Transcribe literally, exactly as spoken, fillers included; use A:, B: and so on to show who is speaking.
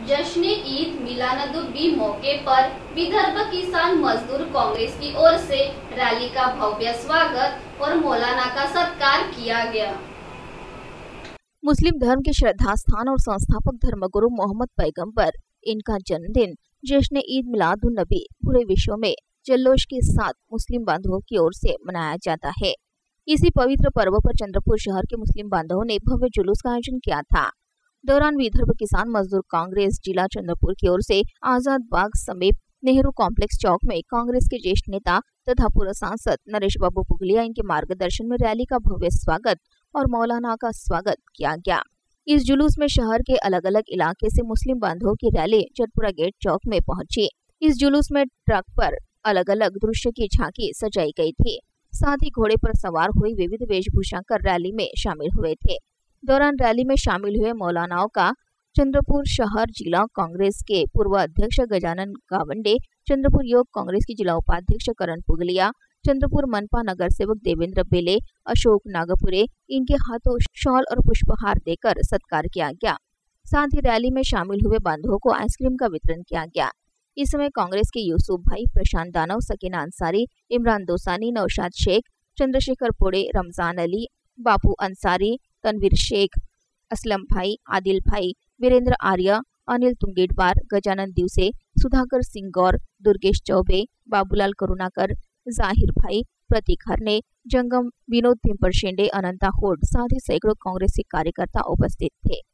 A: जश्न ईद मिलादुन्नबी मौके पर विदर्भ किसान मजदूर कांग्रेस की ओर से रैली का भव्य स्वागत और मौलाना का सत्कार किया गया।
B: मुस्लिम धर्म के श्रद्धा स्थान और संस्थापक धर्मगुरु मोहम्मद पैगंबर इनका जन्मदिन जश्न ईद मिलादुन्नबी पूरे विश्व में जल्लोश के साथ मुस्लिम बांधवों की ओर से मनाया जाता है। इसी पवित्र पर्व पर चंद्रपुर शहर के मुस्लिम बांधवों ने भव्य जुलूस का आयोजन किया था। दौरान विदर्भ किसान मजदूर कांग्रेस जिला चंद्रपुर की ओर से आजाद बाग समीप नेहरू कॉम्प्लेक्स चौक में कांग्रेस के ज्येष्ठ नेता तथा पूर्व सांसद नरेश बाबू पुगलिया इनके मार्गदर्शन में रैली का भव्य स्वागत और मौलाना का स्वागत किया गया। इस जुलूस में शहर के अलग अलग इलाके से मुस्लिम बांधवों की रैली जटपुरा गेट चौक में पहुंची। इस जुलूस में ट्रक पर अलग अलग दृश्य की झांकी सजाई गई थी। साथ ही घोड़े पर सवार हुई विविध वेशभूषा कर रैली में शामिल हुए थे। दौरान रैली में शामिल हुए मौलानाओं का चंद्रपुर शहर जिला कांग्रेस के पूर्व अध्यक्ष गजानन गावंडे, चंद्रपुर योग कांग्रेस के जिला उपाध्यक्ष करण पुगलिया, चंद्रपुर मनपा नगर सेवक देवेंद्र बेले, अशोक नागपुरे इनके हाथों शॉल और पुष्पहार देकर सत्कार किया गया। साथ ही रैली में शामिल हुए बांधवों को आइसक्रीम का वितरण किया गया। इस समय कांग्रेस के यूसुफ भाई, प्रशांत दानव, सकीना अंसारी, इमरान दोसानी, नौशाद शेख, चंद्रशेखर पोड़े, रमजान अली, बापू अंसारी, तनवीर शेख, असलम भाई, आदिल भाई, वीरेंद्र आर्य, अनिल तुंगेडवार, गजानन दिवसे, सुधाकर सिंह गौर, दुर्गेश चौबे, बाबूलाल करुणाकर, जाहिर भाई, प्रतीक हरने, जंगम, विनोद पिंपरशेंडे, अनंता होड साथ ही सैकड़ों कांग्रेसी कार्यकर्ता उपस्थित थे।